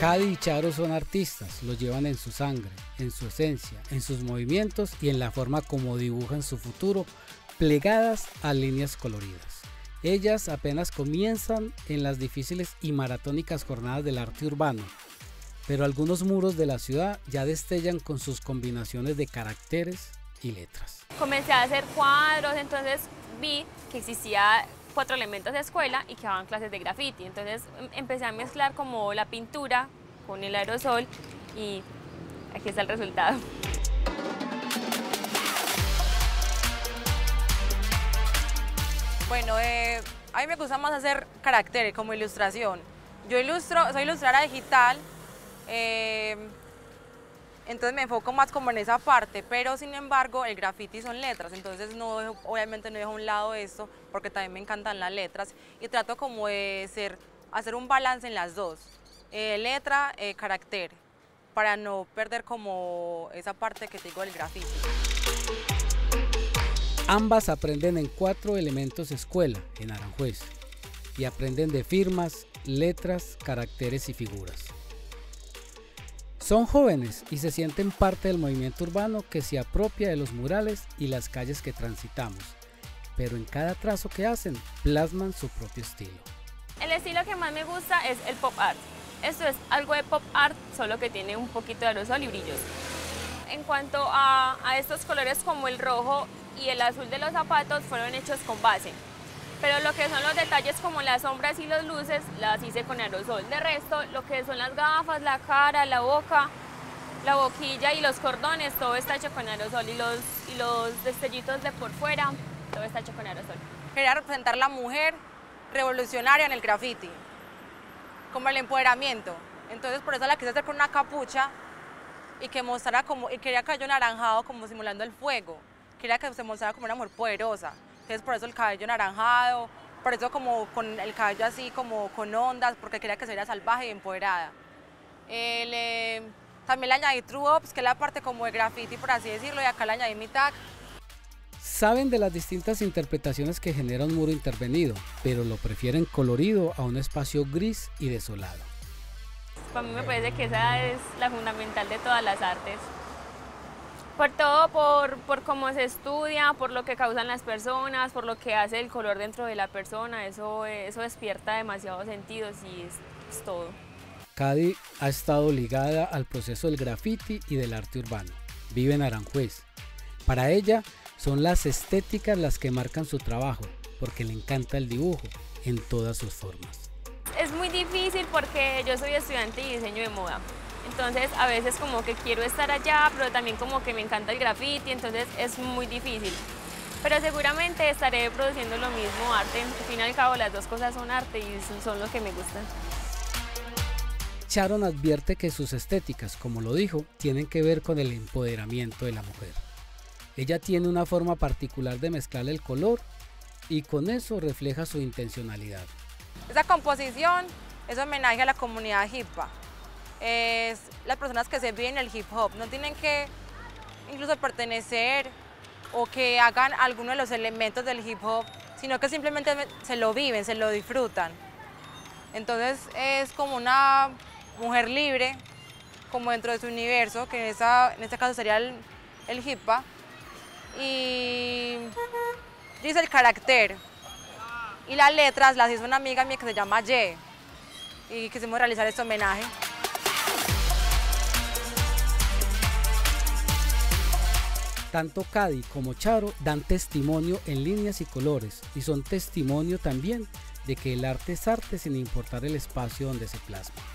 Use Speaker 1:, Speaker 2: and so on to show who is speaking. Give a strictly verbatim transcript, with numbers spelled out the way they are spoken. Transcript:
Speaker 1: Cady y Charo son artistas, lo llevan en su sangre, en su esencia, en sus movimientos y en la forma como dibujan su futuro, plegadas a líneas coloridas. Ellas apenas comienzan en las difíciles y maratónicas jornadas del arte urbano, pero algunos muros de la ciudad ya destellan con sus combinaciones de caracteres y letras.
Speaker 2: Comencé a hacer cuadros, entonces vi que existía cuatro elementos de escuela y que daban clases de graffiti. Entonces empecé a mezclar como la pintura con el aerosol y aquí está el resultado.
Speaker 3: Bueno, eh, a mí me gusta más hacer caracteres como ilustración. Yo ilustro, soy ilustradora digital, eh, entonces me enfoco más como en esa parte, pero sin embargo el graffiti son letras, entonces no dejo, obviamente no dejo a un lado esto porque también me encantan las letras y trato como de ser, hacer un balance en las dos, eh, letra, eh, carácter, para no perder como esa parte que te digo del graffiti.
Speaker 1: Ambas aprenden en cuatro elementos escuela en Aranjuez y aprenden de firmas, letras, caracteres y figuras. Son jóvenes y se sienten parte del movimiento urbano que se apropia de los murales y las calles que transitamos, pero en cada trazo que hacen plasman su propio estilo.
Speaker 2: El estilo que más me gusta es el pop art. Esto es algo de pop art, solo que tiene un poquito de aerosol y brillos. En cuanto a, a estos colores como el rojo y el azul de los zapatos fueron hechos con base, pero lo que son los detalles como las sombras y las luces las hice con aerosol. De resto, lo que son las gafas, la cara, la boca, la boquilla y los cordones, todo está hecho con aerosol y los, y los destellitos de por fuera, todo está hecho con aerosol.
Speaker 3: Quería representar la mujer revolucionaria en el graffiti, como el empoderamiento. Entonces por eso la quise hacer con una capucha y que mostrara como, y quería cabello naranjado como simulando el fuego. Quería que se mostrara como una mujer poderosa. Entonces por eso el cabello naranjado, por eso como con el cabello así como con ondas, porque quería que se viera salvaje y empoderada. El, eh, también le añadí True Ops, que es la parte como de graffiti, por así decirlo, y acá le añadí mi tag.
Speaker 1: Saben de las distintas interpretaciones que genera un muro intervenido, pero lo prefieren colorido a un espacio gris y desolado.
Speaker 2: Para mí me parece que esa es la fundamental de todas las artes. Por todo, por, por cómo se estudia, por lo que causan las personas, por lo que hace el color dentro de la persona, eso, eso despierta demasiados sentidos y es, es todo.
Speaker 1: Cady ha estado ligada al proceso del graffiti y del arte urbano. Vive en Aranjuez. Para ella son las estéticas las que marcan su trabajo, porque le encanta el dibujo en todas sus formas.
Speaker 2: Es muy difícil porque yo soy estudiante de diseño de moda. Entonces a veces como que quiero estar allá, pero también como que me encanta el graffiti, entonces es muy difícil. Pero seguramente estaré produciendo lo mismo, arte. Al fin y al cabo las dos cosas son arte y son lo que me gustan.
Speaker 1: Sharon advierte que sus estéticas, como lo dijo, tienen que ver con el empoderamiento de la mujer. Ella tiene una forma particular de mezclar el color y con eso refleja su intencionalidad.
Speaker 3: Esa composición es homenaje a la comunidad hip-hop. Es las personas que se viven en el hip hop, no tienen que incluso pertenecer o que hagan alguno de los elementos del hip hop, sino que simplemente se lo viven, se lo disfrutan. Entonces es como una mujer libre, como dentro de su universo, que en, esa, en este caso sería el, el hip hop, y dice el carácter. Y las letras las hizo una amiga mía que se llama Ye, y quisimos realizar este homenaje.
Speaker 1: Tanto Cady como Charo dan testimonio en líneas y colores y son testimonio también de que el arte es arte sin importar el espacio donde se plasma.